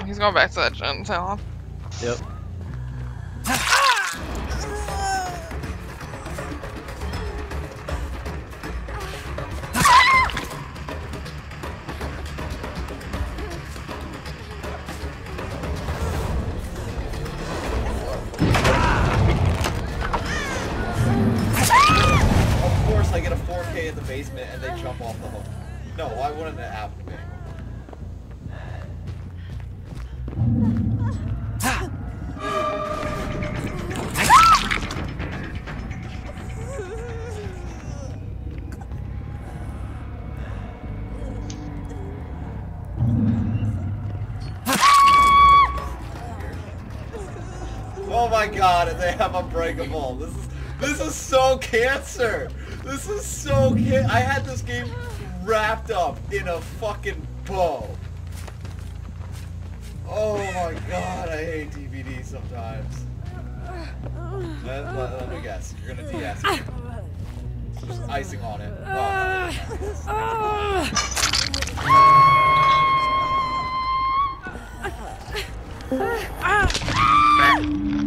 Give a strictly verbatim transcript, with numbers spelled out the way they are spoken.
he's going back to that gen town. Yep. I get a four K in the basement and they jump off the hook. No, why wouldn't that happen to me? Oh my god, they have Unbreakable. This is this is so cancer. This is so can- I had this game wrapped up in a fucking bow. Oh my god, I hate D V Ds sometimes. Let, let, let me guess, you're gonna de-ask it. Just icing on it. Wow.